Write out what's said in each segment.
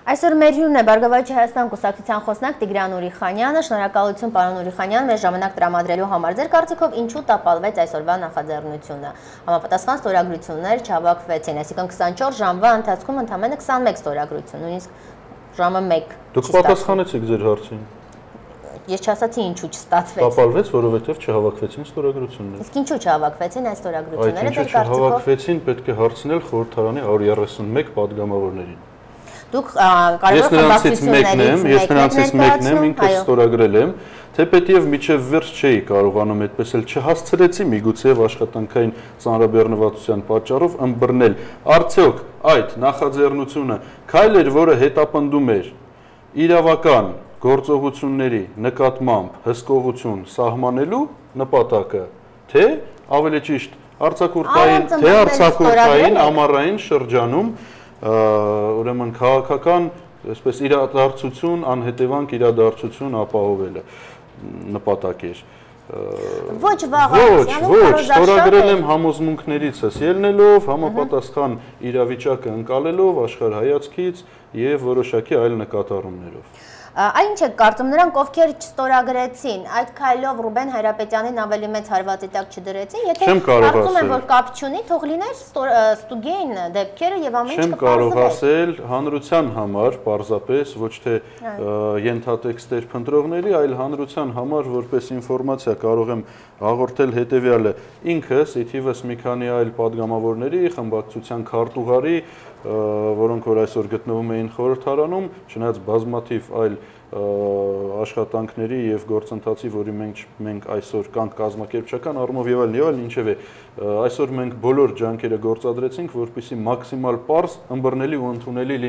Այսօր մեր հյուրն է Բարգավաճ Հայաստան կուսակցության խոսնակ Տիգրան Ուրիխանյանը, շնորհակալություն պարոն Ուրիխանյան, մեր ժամանակ տրամադրելու համար։ Ձեր կարծիքով ինչու տապալվեց այսօրվա նախաձեռնությունը։ Համապատասխան ստորագրություններ չհավաքվեցին, այսինքն 24 ժամվա ընթացքում ընդամենը 21 ստորագրություն, նույնիսկ ժամը 1։ Դուք պատասխանեցիք ձեր հարցին։ Ես չասացի ինչու չստացվեց։ Տապալվեց, որովհետև չհավաքվեցին ստորագրությունները։ Իսկ ինչու չհավաքվեցին այս ստորագրությունները, ձեր կարծիքով։ Այդ ինչու չհավաքվեցին, պետք է հարցնել խորհրդարանի 131 падգամավորներին։ Դուք կարող եք ես նրանցից մեկն եմ, ինքս ստորագրել եմ, թեպետև միջև վերջ չէի կարողանում այդպես էլ չհասցրեցի միգուցե աշխատանքային ծանրաբեռնվածության պատճառով ըմբռնել։ Արդյոք այդ նախաձեռնությունը քայլ էր, որը հետապնդում էր իրավական գործողությունների նկատմամբ հսկողություն սահմանելու նպատակը, թե ավելի ճիշտ արձակուրդային ամառային շրջանում ուրեմն քաղաքական այսպես իրադարձություն, անհետևանք իրադարձություն ապահովելը նպատակ էր։ Ոչ վաղ, ստորագրել եմ համոզմունքներիցս ելնելով, համապատասխան իրավիճակը ընկալելով աշխարհայացքից եւ որոշակի այլ նկատառումներով։ Այն ինչ եք կարծում, նրանք ովքեր չստորագրեցին, այդ քայլով Ռուբեն Հայրապետյանին ավելի մեծ հարվածի տակ չդրեցին, եթե կարծում են, որ կապ չունի, թող լիներ ստուգեին դեպքերը եւ ամեն ինչ կպարզվի։ Չեմ կարող ասել հանրության համար, պարզապես ոչ թե ենթատեքստեր փնտրողների, այլ հանրության համար որպես ինֆորմացիա կարող եմ հաղորդել հետեւյալը. ինքս իթիվս մի քանի այլ падգամավորների խմբակցության քարտուղարի, որոնք որ այսօր գտնվում էին խորհրդարանում, չնայած բազմաթիվ այլ աշխատանքների եւ գործընթացի, որի մենք այսօր կանք կազմակերպչական առումով եւ այլն, ինչեւ է, այսօր մենք բոլոր ջանքերը գործադրեցինք, որպեսզի մաքսիմալ պարզ, ըմբռնելի ու ընդունելի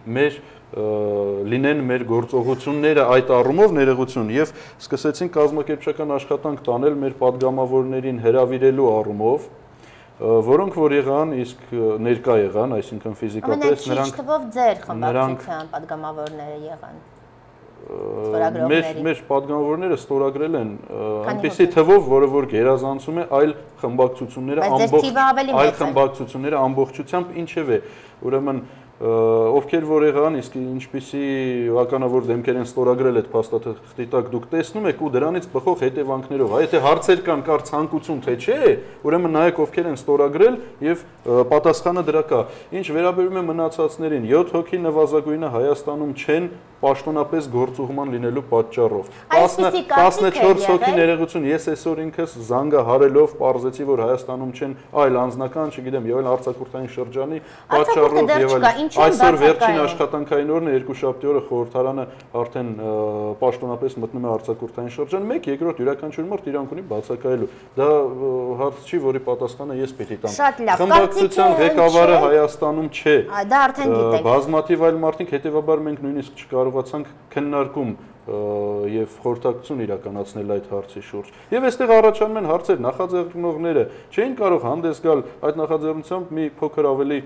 լինեն մեր գործողությունները այդ առումով ներողություն եւ սկսեցինք կազմակերպչական աշխատանք տանել մեր падգամավորներին հրավիրելու առումով, որոնք որ եղան, իսկ ներկա եղան, այսինքն ֆիզիկապես նրանք թվով ձեր խմբակցության падգամավորները եղան։ Մեր падգամավորները ստորագրել են այնպիսի թվով, որը որ գերազանցում է այլ խմբակցությունները ամբողջությամբ, ինչև է, ուրեմն ովքեր որ եղան, իսկ ինչպիսի ականավոր դեմքեր են ստորագրել այդ փաստաթղթի տակ դուք տեսնում եք ու դրանից բխող հետևանքներով, եթե հարցեր կան, կար ցանկություն թե չէ, ուրեմն նայեք ովքեր են ստորագրել եւ պատասխանը դրա կա։ Ինչ վերաբերում է մնացածներին, 7 հոգի նվազագույնը Հայաստանում չեն պաշտոնապես գործուղման լինելու պատճառով։ 14 հոգի ներողություն, ես այսօր ինքս զանգահարելով պարզեցի, որ Հայաստանում չեն այլ անձնական, չգիտեմ, եւ այլ արձակուրդային շրջանի պատճառով եւ այլ։ Այսօր վերջին աշխատանքային օրն է, երկուշաբթի օրը խորհրդարանը արդեն պաշտոնապես մտնում է արձակուրդային շրջան, մեկ, երկրորդ յուրաքանչյուր մարդ իրանք ունի բացակայելու։ Դա հարց չի, որի պատասխանը ես պիտի տամ։ Խմբակցության ղեկավարը Հայաստանում չէ։ Դա արդեն գիտենք։ Բազմաթիվ այլ մարդիկ, հետեւաբար մենք նույնիսկ չկարողացանք քննարկում եւ խորհրդակցություն իրականացնել այդ հարցի շուրջ։ Եվ այստեղ առաջանում են հարցեր, նախաձեռնողները չէին կարող հանդես գալ այդ նախաձեռնությամբ մի փոքր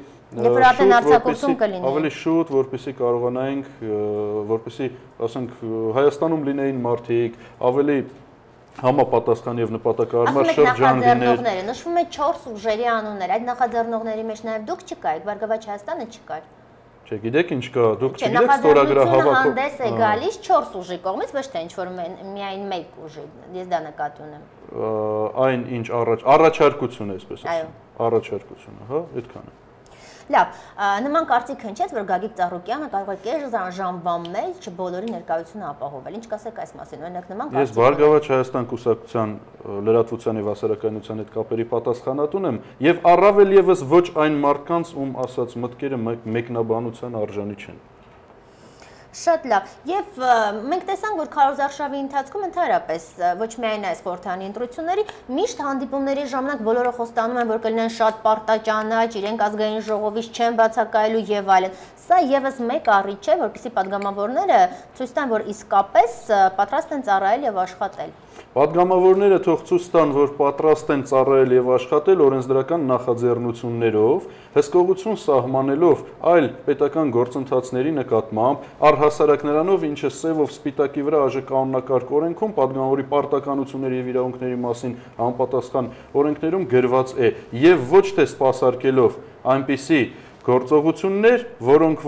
ավելի շուտ, որպեսզի կարողանայինք, որպեսզի, ասենք, Հայաստանում լինեին մարդիկ, ավելի համապատասխան եւ նպատակահարմար շրջան լիներ։ Նշվում է 4 ուժերի անուններ, այդ նախաձեռնողների մեջ նաեւ դուք չկայիք, Բարգավաճ Հայաստանը չկար։ Չէ, գիտեք ինչ կա, դուք չգիտեք ստորագրահավաք։ Հանդես է գալիս 4 ուժի կողմից, ոչ թե ինչ-որ միայն 1 ուժի, ես դա նկատի ունեմ։ Այն ինչ առաջարկություն է, այսպես ասեմ։ Առաջարկությունը, հա, այդքանը։ Լավ, նման կարծիք հնչեց, որ Գագիկ Ծառուկյանը կարող է կես ժամվա մեջ բոլորի ներկայությունը ապահովել։ Ինչ կասեք այս մասին, օրինակ նման կարծիք։ Ես Բարգավաճ Հայաստան կուսակցության լրատվության եւ հասարակայնության հետ կապերի պատասխանատուն եմ եւ առավել եւս ոչ այն մարդկանց, ում ասած մտքերը մեկնաբանության արժանի չեն։ Շատ լավ, եւ մենք տեսանք, որ քարոզարշավի ընթացքում ընդհանրապես ոչ միայն այս խորհրդարանի ընտրությունների, միշտ հանդիպումների ժամանակ բոլորը խոստանում են, որ կլինեն շատ պարտաճանաչ, իրենք ազգային ժողովից չեն բացակայելու եւ այլն։ Սա եւս մեկ առիթ է, որպեսզի падգամավորները ցույց տան, որ իսկապես պատրաստ են ծառայել եւ աշխատել։ Падգամավորները թող ցույց տան, որ պատրաստ են ծառայել եւ աշխատել օրենսդրական նախաձեռնություններով, հսկողություն սահմանելով այլ պետական գործընթացների նկատմամբ, առհասարակ նրանով, ինչը սևով սպիտակի վրա ԱԺ-կանոնակարգ օրենքում падգամավորի պարտականությունների եւ իրավունքների մասին համապատասխան օրենքներում գրված է, եւ ոչ թե սպասարկելով այնպիսի գործողություններ, որոնք որ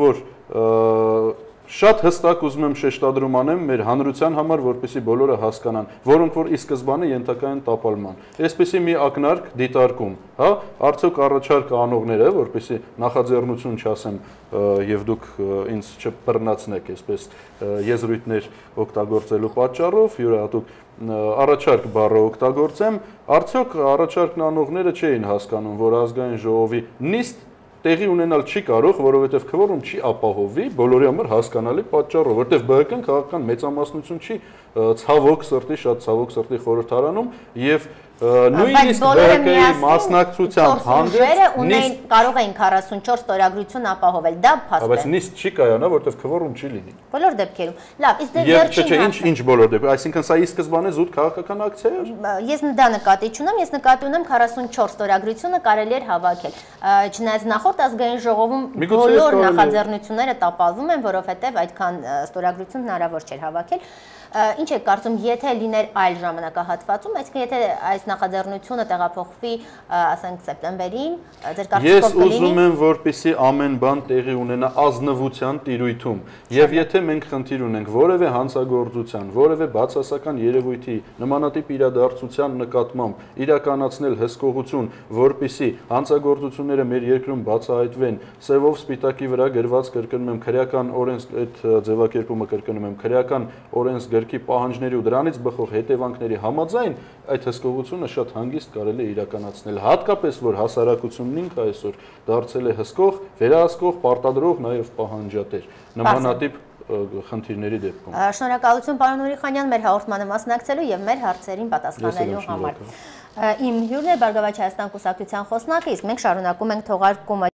շատ հստակ ուզում եմ շեշտադրում անեմ մեր հանրության համար, որպեսզի բոլորը հասկանան, որոնք որ ի սկզբանե ենթակա են տապալման։ Այսպեսի մի ակնարկ դիտարկում, հա, արդյոք առաջարկ անողները, որպեսզի նախաձեռնություն չասեմ եւ դուք ինձ չբռնացնեք այսպես եզրույթներ օգտագործելու պատճառով, յուրահատուկ առաջարկ բառը օգտագործեմ, արդյոք առաջարկն անողները չէին հասկանում, որ ազգային ժողովի նիստ տեղի ունենալ չի կարող, որովհետև քվորում չի ապահովի բոլորի համար հասկանալի պատճառով, որովհետև ԲՀԿ-ն քաղաքական մեծամասնություն չի ցավոք սրտի, շատ ցավոք սրտի խորհրդարանում եւ նույնիսկ ԲՀԿ-ի մասնակցությամբ հանդերձ կարող էին 44 ստորագրություն ապահովել, դա փաստ է։ Բայց նիստ չի կայանա, որովհետև քվորում չի լինի։ Բոլոր դեպքերում։ Լավ, իսկ դե վերջին ինչ բոլոր դեպքերում, այսինքն սա ի սկզբանե զուտ քաղաքական ակցիա էր։ Ես դա նկատի չունեմ, ես նկատի ունեմ 44 ստորագրությունը կարելի էր հավաքել։ Չնայած նախորդ ազգային ժողովում բոլոր նախաձեռնությունները տապալվում են, որովհետև այդքան ստորագրություն հնարավոր չէր հավաքել։ Ինչ եք կարծում, եթե լիներ այլ ժամանակահատվածում, այսինքն եթե այս նախաձեռնությունը տեղափոխվի, ասենք սեպտեմբերին, ձեր կարծիքով կլինի։ Ես ուզում եմ, որպեսզի ամեն բան տեղի ունենա ազնվության տիրույթում, եւ եթե մենք խնդիր ունենք որևէ հանցագործության, որևէ բացասական երևույթի նմանատիպ իրադարձության նկատմամբ իրականացնել հսկողություն, որպեսզի հանցագործությունները մեր երկրում բացահայտվեն, սևով սպիտակի վրա գրված կրկնում եմ քրեական օրենս այդ ձևակերպումը կրկնում եմ քրեական օրենս գրքի պահանջների ու դրանից բխող հետևանքների համաձայն այդ հսկողությունը շատ հանգիստ կարելի է իրականացնել, հատկապես որ հասարակությունն ինքը այսօր դարձել է հսկող, վերահսկող, պարտադրող, նաև պահանջատեր նմանատիպ խնդիրների դեպքում։ Շնորհակալություն պարոն Ուրիխանյան մեր հաղորդմանը մասնակցելու եւ մեր հարցերին պատասխանելու համար։ Իմ հյուրն է Բարգավաճ Հայաստան կուսակցության խոսնակը, իսկ մենք շարունակում ենք թողարկումը